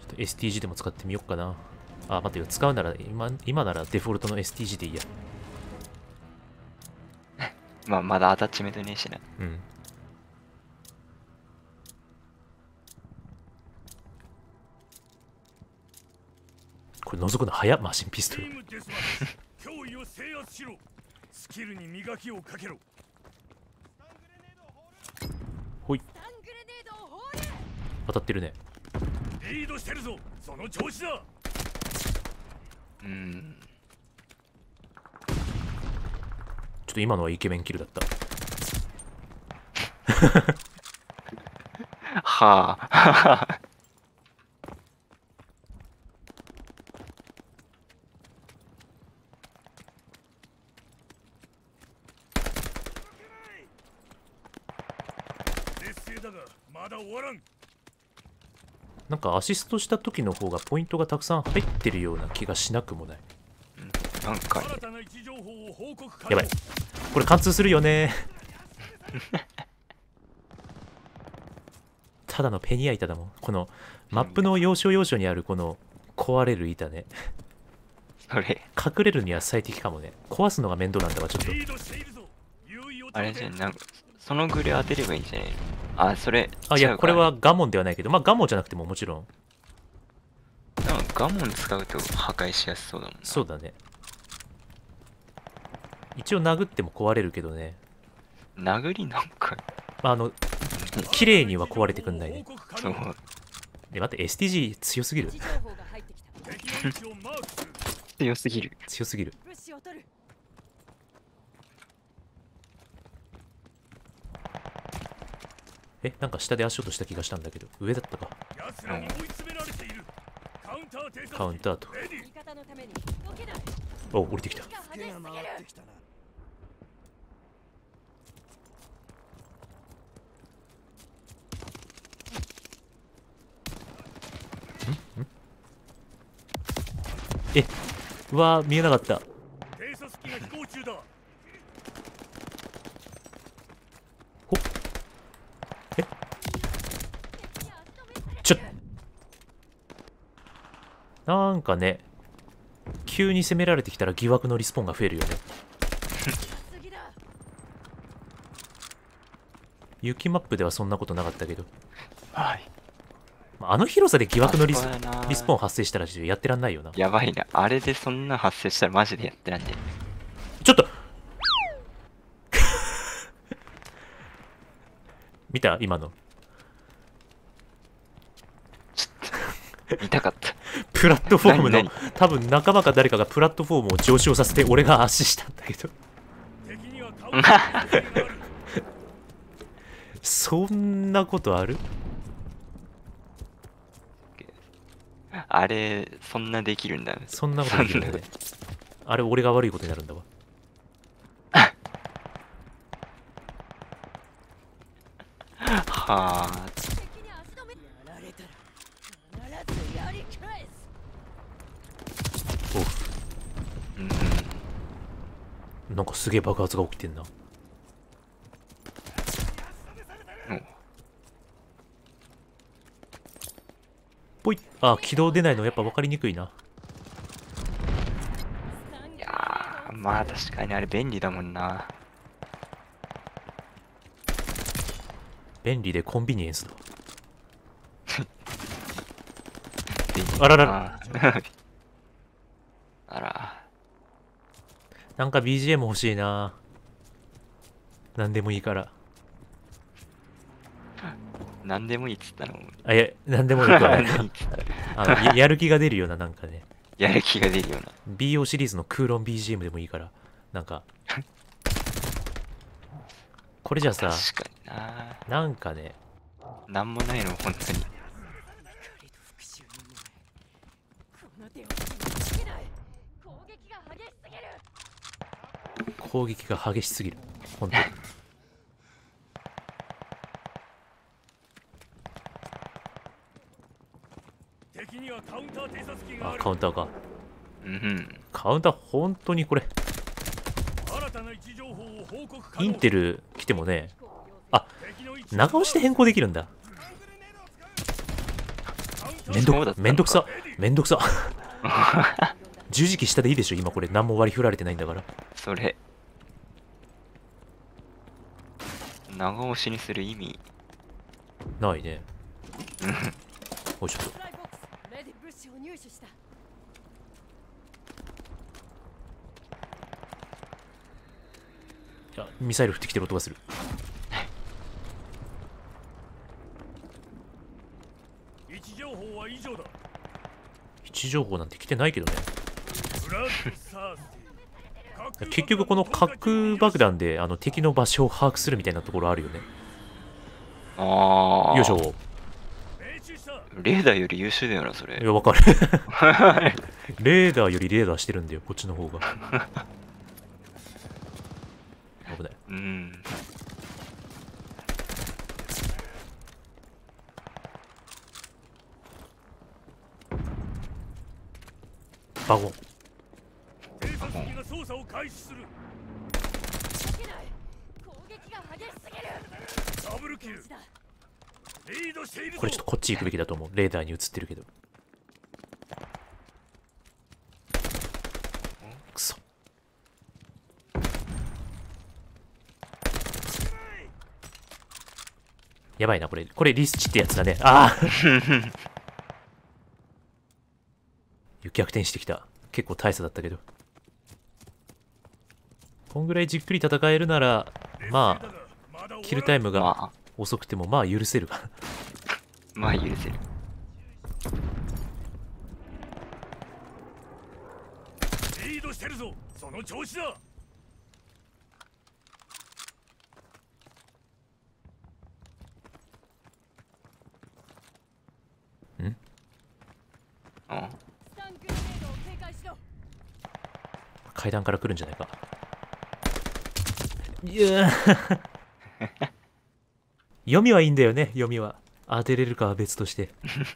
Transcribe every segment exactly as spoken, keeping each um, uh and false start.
エスティージー でも使ってみようかな。あ、待ってよ。使うなら、今、今ならデフォルトの エスティージー でいいや。 まあ、まだアタッチメントねえしな。 うん。これ覗くの早っ、マシンピストル。 脅威を制圧しろ。スキルに磨きをかけろ。 ほい。当たってるね。 リードしてるぞ。その調子だ。 うん。 ちょっと今のはイケメンキルだった。 はあ。 劣勢だがまだ終わらん。 なんかアシストした時の方がポイントがたくさん入ってるような気がしなくもない。 なんか、ね、 やばい。これ貫通するよね。ただのペニア板だもん。このマップの要所要所にあるこの壊れる板ね。 それ隠れるには最適かもね。壊すのが面倒なんだわ、ちょっと。 あれじゃん、なんかそのグレ当てればいいんじゃないの。あ、それあ、いや、これはガモンではないけど、まあガモンじゃなくてももちろん。 なんかガモン使うと破壊しやすそうだもんな。 そうだね。一応殴っても壊れるけどね。 殴りなんかあの綺麗には壊れてくんないね。 そう。 で、待って、エスティージー 強すぎる。 強すぎる。 強すぎる。え、なんか下で足音した気がしたんだけど、上だったか。 うん、 カウンターと。お、降りてきた。んんえ、うわー、見えなかった。ほっ、え、ちょっ、なんかね、急に攻められてきたら疑惑のリスポーンが増えるよね。雪マップではそんなことなかったけど、 はい、 あの広さで疑惑のリス、リスポーン発生したらやってらんないよな。 やばいな。あれでそんな発生したらマジでやってらんねえ。 ちょっと見た今の。 ちょっと見たかったプラットフォームの多分仲間か誰かがプラットフォームを上昇させて俺が圧死したんだけどそんなことある？ あれそんなできるんだね。 そんなことできるんだね。あれ俺が悪いことになるんだわ。 はあ。 おう、 うん、 なんかすげえ爆発が起きてんな。ぽい。あ、起動出ないのやっぱ分かりにくいな。 いやー、まあ確かにあれ便利だもんな。 便利でコンビニエンスだ。 便利あらららあら、 なんか ビージーエム 欲しいな。なんでもいいから。 なんでもいいっつったの。 あ、いや、なんでもいいからあの や, やる気が出るような、なんかね。 やる気が出るような。 ビーオー シリーズのクーロン ビージーエム でもいいから。なんか。これじゃさ、 確かにな。 なんかね。 なんもないの、本当に。 攻撃が激しすぎる。本当に。あ、カウンターか。 うん。 カウンター、本当にこれ。インテル来てもね。あ、長押しで変更できるんだ。 めんどそうだったのかめんどくさめんどくさ十字キー下でいいでしょ今これ何も割り振られてないんだから。 それ長押しにする意味ないね。おいちょっとサプライボックスレディ物資を入手した。 いやミサイル降ってきてる音がする。 位置情報は以上だ。 位置情報なんて来てないけどね。 ブラッドサースティ結局この滑空爆弾であの敵の場所を把握するみたいなところあるよね。 ああよいしょ。 命中した。 レーダーより優秀だよなそれいやわかるレーダーよりレーダーしてるんだよこっちの方が。危ない。 うんバゴン。 偵察機が操作を開始する。 動けない。攻撃が激しすぎる。 ダブルキル。 だ。 リードしているぞ。 これちょっとこっち行くべきだと思う。レーダーに映ってるけど。くそ。やばいなこれ。これリスチってやつだね。ああ逆転してきた。結構大差だったけど。こんぐらいじっくり戦えるならまあキルタイムがまあ遅くてもまあ許せるかな。 まあ許せるリードしてるぞ。その調子だ。 んうんスタングレネードを警戒しろ。 階段から来るんじゃないか。いやー読みはいいんだよね。読みは当てれるかは別として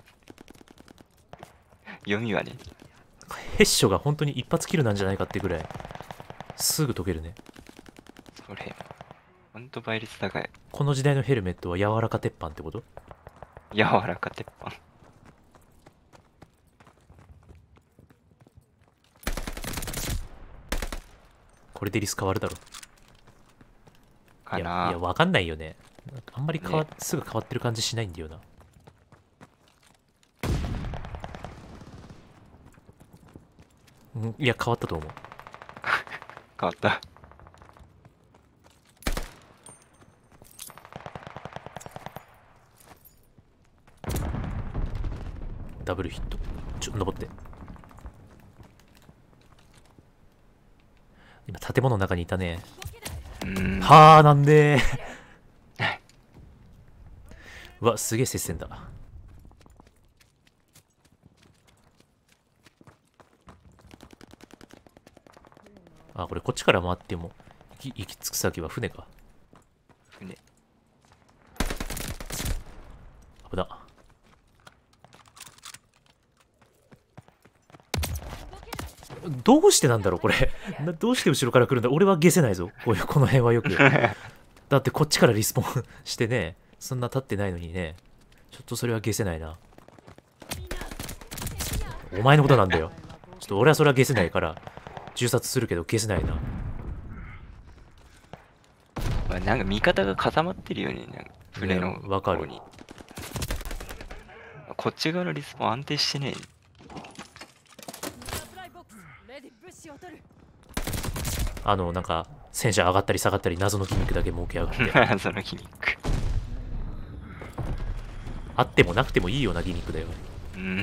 読みはねヘッショが本当に一発キルなんじゃないかってぐらいすぐ解けるね。 それほんと倍率高いこの時代のヘルメットは柔らか鉄板ってこと？ 柔らか鉄板これでリス変わるだろ。いや、 かないやわかんないよね。なんかあんまり変わ、 ねすぐ変わってる感じしないんだよな。うんいや変わったと思う。 変わったダブルヒット。ちょ登って。今建物の中にいたね。 うんはあなんでうわすげえ接戦だ。あこれこっちから回っても行き行き着く先は船か。 船危な。どうしてなんだろうこれなどうして後ろから来るんだ。俺は消せないぞこういうこの辺はよくだってこっちからリスポーンしてねそんな経ってないのにね。ちょっとそれは消せないな。お前のことなんだよ。ちょっと俺はそれは消せないから銃殺するけど消せないな。 まあなんか味方が固まってるよねなんか船のねわかる方にこっち側のリスポン安定してねサプライボックスレディ物資を取る。 あのなんか戦車上がったり下がったり謎のギミックだけ設けやがってえそのギミックあってもなくてもいいようなギミックだよ。 うん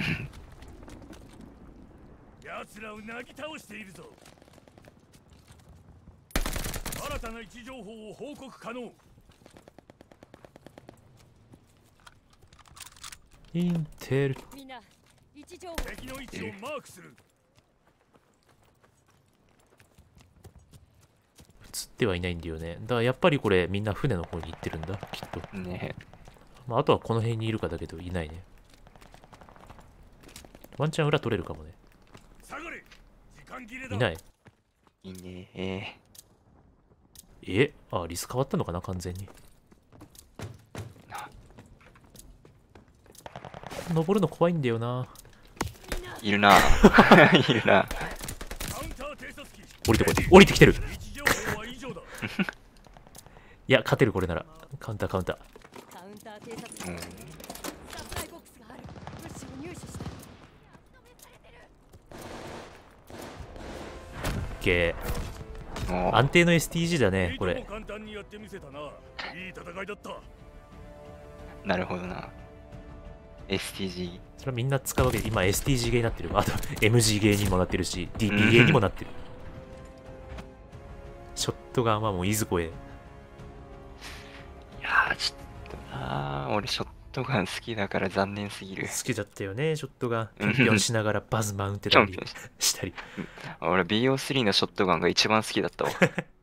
奴らをなぎ倒しているぞ。新たな位置情報を報告可能。 インテルみんな位置情報。 敵の位置をマークする。 映ってはいないんだよね。だからやっぱりこれみんな船の方に行ってるんだきっと。 ねまあ、あとはこの辺にいるかだけどいないね。ワンチャン裏取れるかもね。 下がれ。時間切れだ。 いない。 いいねええあ、リス変わったのかな完全に。 登るの怖いんだよな。 いるな。いるな。 カウンター偵察機降りてこい。降りてきてる。 位置情報は以上だ。 いや、勝てる、これなら。カウンター、カウンター。 カウンター偵察機うんサプライボックスがある。物資を入手した。 オッケー。 もう安定の エスティージー だね、これいとも。簡単にやってみせたな。いい戦いだった。 なるほどな。エスティージー。 それはみんな使うわけで、今 エスティージー ゲーになってる。あと エムジー ゲーにもなってるし、ディーピー ゲーにもなってる。ショットガンはもういずこへ。 いやー、ちょっとなー。俺、ショットガン好きだから残念すぎる。 好きだったよね、ショットガン。ぴょんぴょんしながらバズマウンテたりぴょんぴょんししたり。 俺、ビーオースリー のショットガンが一番好きだったわ。